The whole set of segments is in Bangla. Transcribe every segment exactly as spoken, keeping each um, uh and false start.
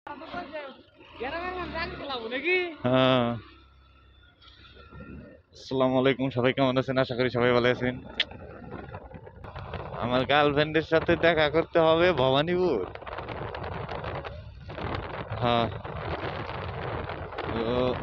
হ্যাঁ, আসসালামু আলাইকুম। সবাই কেমন আছেন? আশা করি সবাই ভালো আছেন। আমার গার্লফ্রেন্ডের সাথে দেখা করতে হবে ভবানীপুর। হ্যাঁ, তো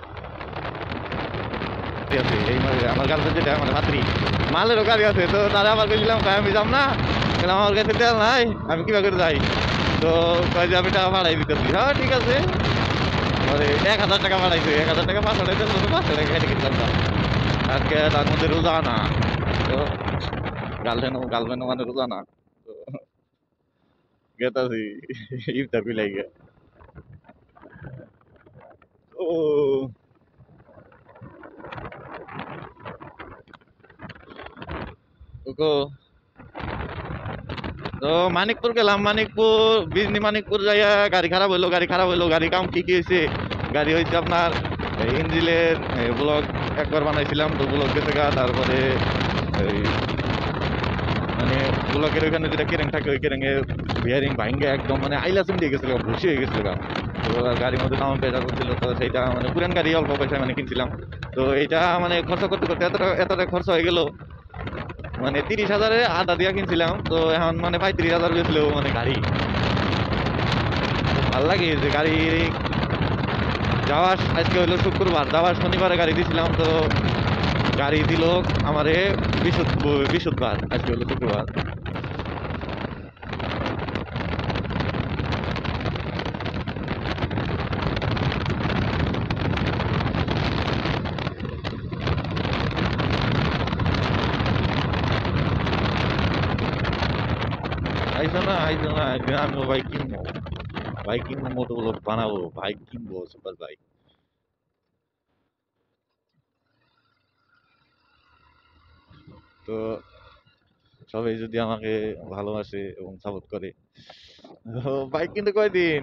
ঠিক আছে, এই মানে আমার গার্লফ্রেন্ড যেটা মানে ভাতৃ মালেরও গাড়ি আছে, তো তারা আবার গেছিলাম আমি যাম না, বললাম, আমার কাছে তেল নাই, আমি কিভাবে করে যাই? তো কয় যে আমি টাকা ভাড়াই দিতেছি। হ্যাঁ ঠিক আছে, মানে এক হাজার টাকা ভাড়াইছে, এক হাজার টাকা পাঁচশো টাকা দিতে পাঁচশো টাকা হেঁটে গেছিলাম না। আজকে তার মধ্যে রোজা না, তো গার্লফ্রেন্ড গার্লফ্রেন্ড মানে রোজা না, তো গেতাছি ইফতার বিলাই গে। ও ওগো, তো মানিকপুর গেলাম। মানিকপুর বিজনি মানিকপুর যাইয়া গাড়ি খারাপ হইলো, গাড়ি খারাপ হইলো গাড়ি কাম কি কি হয়েছে? গাড়ি হয়েছে আপনার ইঞ্জিনের ব্লক একবার বানাইছিলাম, তো ব্লক গেছে গা। তারপরে এই মানে ব্লকের ওইখানে যেটা কেরেং থাকে, ওই কেরেং এর বিয়ারিং ভাঙ্গে একদম মানে আইলাসিন দিয়ে গেছিল, ভুসি হয়ে গেছিল গা। তো আর গাড়ির মধ্যে নাম পেশা করছিল, তো সেইটা মানে পুরান গাড়ি অল্প পয়সায় মানে কিনছিলাম। তো এইটা মানে খরচা করতে করতে এতটা এতটা খরচা হয়ে গেল, মানে তিরিশ হাজারে আধা দিয়া কিনছিলাম, তো এখন মানে পঁয়ত্রিশ হাজার বেচলো মানে গাড়ি। ভাল লাগে যে গাড়ি যাওয়ার, আজকে হইলো শুক্রবার, যাওয়ার শনিবারে গাড়ি দিছিলাম, তো গাড়ি দিল আমারে বিশুদ্ধ বিশুদ্ধবার, আজকে হলো শুক্রবার। আইসো না, আইসো না, একদিন আমিও বাইক কিনবো, বাইক কিনবো, মোটো ব্লক বানাবো, বাইক কিনবো, সুপার বাইক। তো সবাই যদি আমাকে ভালোবাসে এবং সাপোর্ট করে, বাইক কিনতে কয়দিন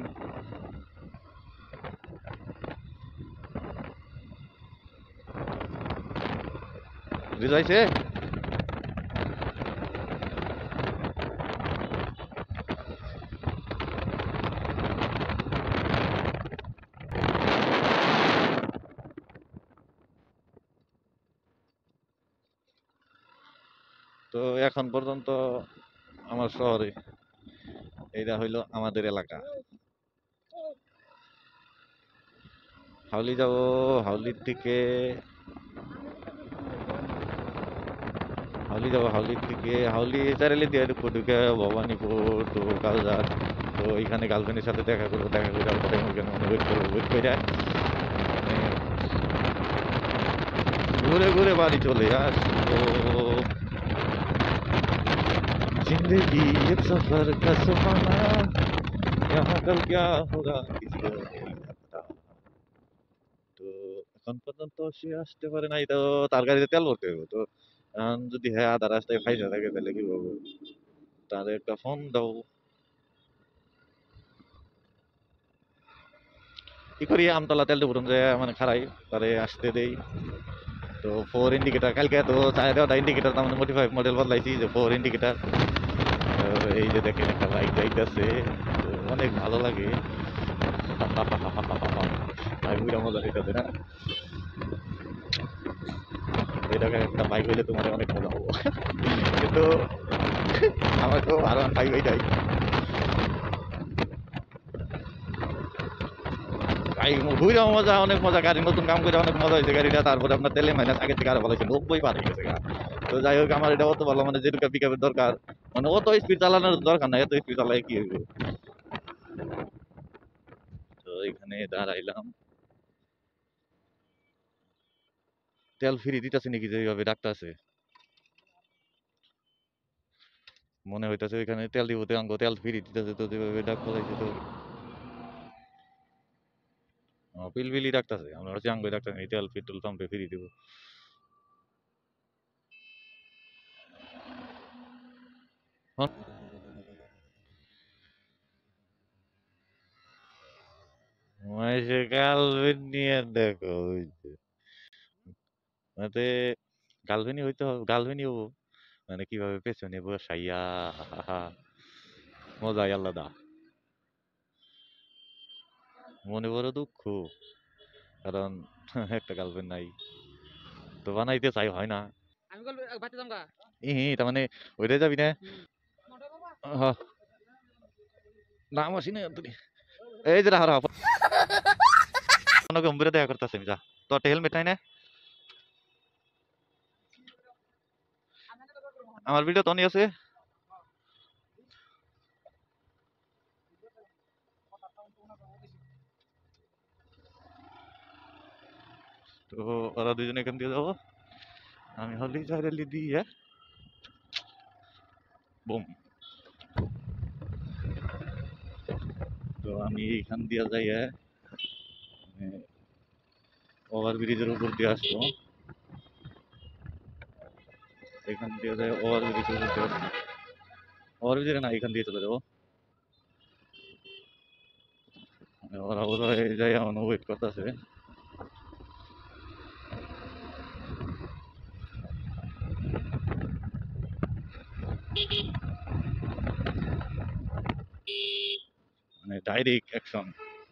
বুঝাইছে। তো এখন পর্যন্ত আমার শহরে এইটা হইলো আমাদের এলাকা। হাউলি যাব, হাউলির থেকে হাউলি যাবো, হাউলির থেকে হাউলি চারালি দিয়ে ঢুকবো, ঢুকে ভবানীপুর তো কালজার। তো এখানে গার্লফ্রেন্ডের সাথে দেখা করবো, দেখা করে তারপরে ওখানে মানে ওয়েট করবো, ওয়েট করে মানে ঘুরে ঘুরে বাড়ি চলে আসবো। जिंदगी एक सफर का सुहाना, यहाँ कल क्या होगा किसी को नहीं पता। তো এখন পর্যন্ত সে আসতে পারে নাই, তো তার গাড়িতে তেল ভরতে হবে। তো এখন যদি হ্যাঁ আধা রাস্তায় ফাইসা থাকে তাহলে কি করবো? তাদের একটা ফোন দাও। কি করি, আমতলা তেল ডিপো যে মানে খারাই, তারে আসতে দেই। তো ফোর ইন্ডিকেটার কালকে তো চাই দেওয়া ইন্ডিকেটার, তার মানে মোটি ফাইভ মডেল বদলাইছি, যে ফোর ইন্ডিকেটার। এই যে দেখেন একটা বাইক যাইতেছে, তো অনেক ভালো লাগে। ভাই বুড়া মজা হইতেছে না? এটাকে একটা বাইক হইলে তোমার অনেক মজা হবো, কিন্তু আমার তো আরো ফাইভ এইটাই গাড়ি ঘুরে মজা, অনেক মজা। গাড়ি নতুন কাম করে অনেক মজা হয়েছে গাড়িটা। তারপরে আপনার তেলে মাইনাস আগের থেকে আরো ভালো হয়েছে, নব্বই পার হয়ে গেছে গা। তো যাই হোক, আমার এটা অত ভালো মানে যেটুকু পিক আপের দরকার, মানে অত স্পিড চালানোর দরকার না, এত স্পিড চালাই কি হইব। তো এখানে দাঁড়াইলাম, তেল ফ্রি দিতেছে নাকি যেভাবে ডাকতেছে, মনে হইতেছে ওইখানে তেল দিব, অঙ্গ তেল ফ্রি দিতেছে, তো যেভাবে ডাক পলাইছে তো পিলপিলি ডাকতেছে। আমরা হচ্ছে আঙ্গুই ডাকতেছে তেল পেট্রোল পাম্পে ফ্রি দিব। মাইসে গার্লফ্রেন্ড নিয়ে দেখো, ওই যে মানে গার্লফ্রেন্ডই হইতে হবে, গার্লফ্রেন্ডই হবো, মানে কিভাবে পেছনে বসাইয়া মজাই আলাদা। মনে বড় দুঃখ, কারণ একটা গার্লফ্রেন্ড নাই। তো বানাইতে চাই, হয় না। আমি বলবো বাচ্চা জামগা ই তার মানে ওইটাই যাবি না? আহ, নাম আসি না তুই। এই যে হারা গম্ভীরে দেখা করতেছে, যা তো একটা হেলমেট নাই না। আমার ভিডিও তো আছে। তো ওরা দুজনে এখান দিয়ে যাবো, আমি হলি চাইলি দিয়ে বুম। তো আমি এখান দিয়ে যাই, ওভার ব্রিজের উপর দিয়ে আসবো, এখান দিয়ে যাই ওভার ব্রিজের উপর দিয়ে আসবো। ওভার ব্রিজে না, এখান দিয়ে চলে যাবো। ওরা ওরা যাই আমার ওয়েট করতেছে। মানে ডাইরেক্ট অ্যাকশন।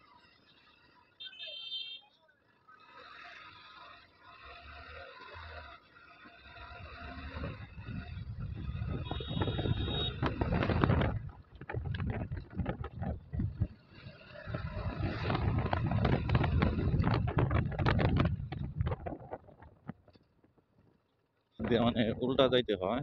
মানে উল্টা যাইতে হয়।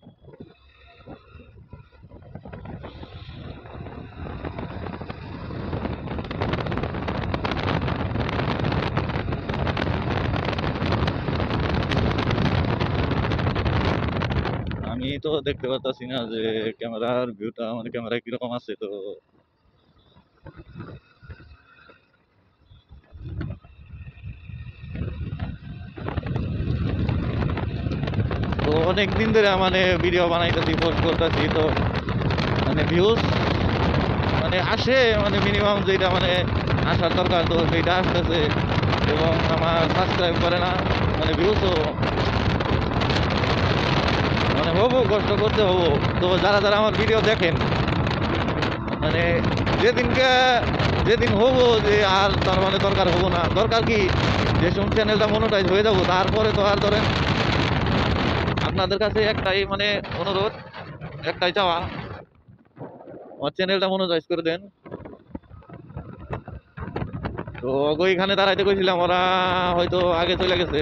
আমি তো দেখতে পাচ্ছি না যে ক্যামেরার ভিউটা, মানে ক্যামেরা কিরকম আছে। তো তো অনেক দিন ধরে মানে ভিডিও বানাইতেছি, পোস্ট করতেছি, তো মানে ভিউজ মানে আসে, মানে মিনিমাম যেটা মানে আসার দরকার, তো সেইটা আসতেছে। এবং আমার সাবস্ক্রাইব করে না, মানে ভিউজও মানে হবো, কষ্ট করতে হবো। তো যারা যারা আমার ভিডিও দেখেন, মানে যেদিনকে যেদিন হবো যে আর তার মানে দরকার হবো না, দরকার কি যে সব চ্যানেলটা মনোটাইজ হয়ে যাবো, তারপরে তো আর ধরেন আপনাদের কাছে একটাই মানে অনুরোধ, একটাই চাওয়া, আমার চ্যানেলটা মনোটাইজ করে দেন। তো ওইখানে দাঁড়াইতে কইছিলাম, ওরা হয়তো আগে চলে গেছে।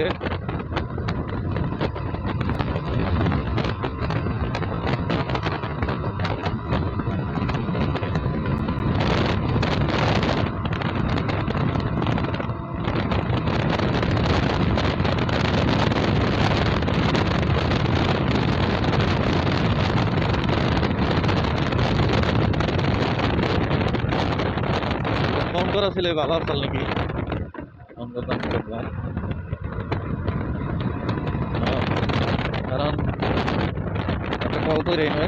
ফোন করা ছিল বাবার চাল নাকি, ফোন করতাম দেখলাম। আহ, কারণ একটা কল করে নয়।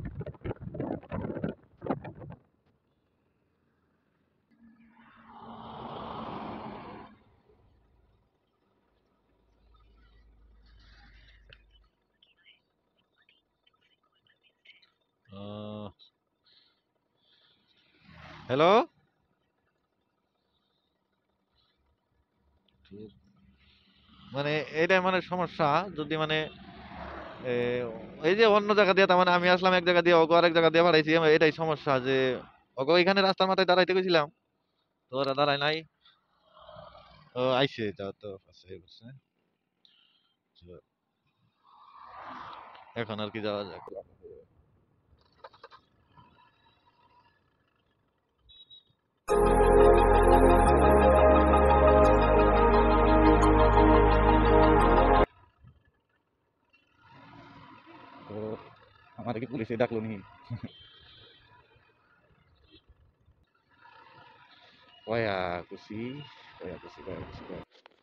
হ্যালো, মানে এইটাই মানে সমস্যা। যদি মানে এ, এই যে অন্য জায়গা দিয়ে, তার মানে আমি আসলাম এক জায়গা দিয়ে, অগো আরেক জায়গা দিয়ে পাঠাইছি, আমার এটাই সমস্যা যে অগো এখানে রাস্তার মাথায় দাঁড়াইতে গেছিলাম, তো ওরা দাঁড়ায় নাই। ও আইসে, তা তো পাশে বসছে। তো এখন আর কি যাওয়া যাক। তো আমার কি পুলিশে ডাকলো নি? কয়া খুশি, কয়া খুশি, কয়া খুশি, কয়া